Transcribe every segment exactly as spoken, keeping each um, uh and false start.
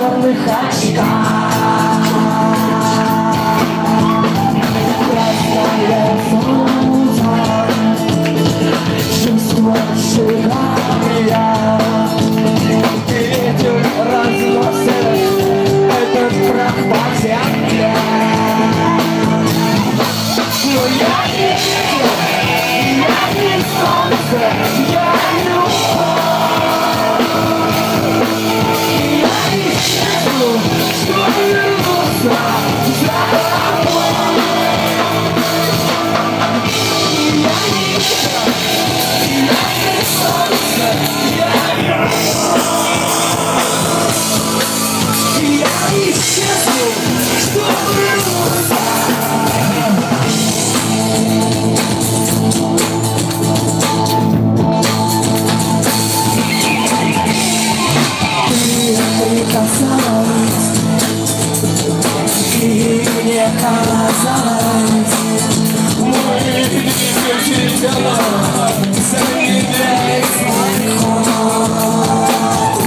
черных очках. Красное солнце, чувство сжигания. Ветер разносит этот прах по земле. Но я не ветер, я не солнце, я любовь. Я исчезну, что вернуться за тобой. Я не ветер, я не солнце, я любовь. Я исчезну, что вернуться. И мне казалось, мой двигатель замедляет свой ход.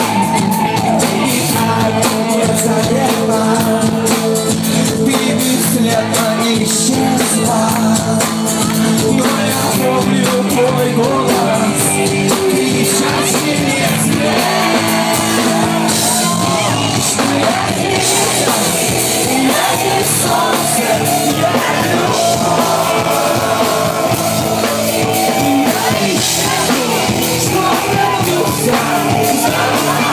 И так незаметно ты бесследно исчезла. Но я помню твой голос, кричащий мне вслед. Солнце, я любовь. Я исчезну, что вернуться за тобой.